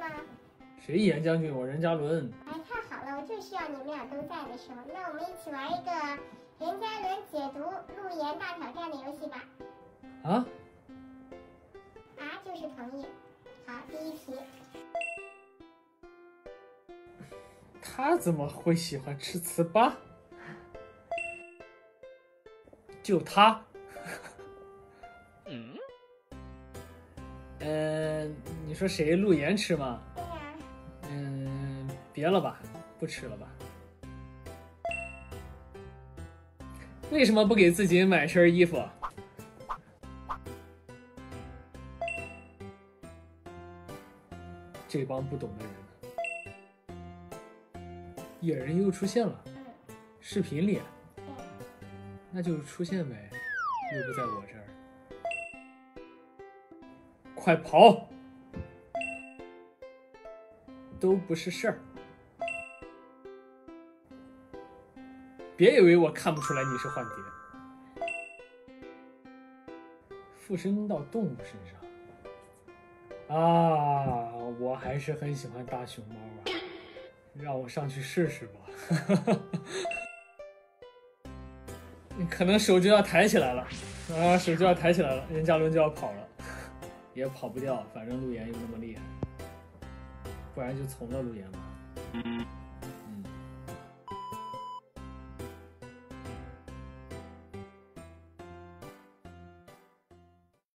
吗？ 谁严将军？我任嘉伦。 哎，太好了，我就需要你们俩都在的时候。那我们一起玩一个任嘉伦解读路言大挑战的游戏吧。 啊？ 就是同意。好，第一题。 他怎么会喜欢吃糍粑？就他。你说谁？陆岩吃吗？ 对呀。 别了吧，不吃了吧。为什么不给自己买身衣服？这帮不懂的人。野人又出现了。视频里。那就出现呗，又不在我这儿。快跑！都不是事儿。别以为我看不出来你是幻蝶。附身到动物身上。啊，我还是很喜欢大熊猫啊，让我上去试试吧。你可能手就要抬起来了，手就要抬起来了，任嘉伦就要跑了，也跑不掉，反正陆岩又那么厉害，不然就从了陆岩吧。